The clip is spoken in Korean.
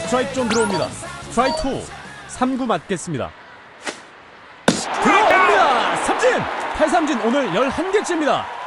스트라이크 좀 들어옵니다. 스트라이크 2. 3구 맞겠습니다. 들어옵니다. 삼진! 탈삼진 오늘 11개째입니다.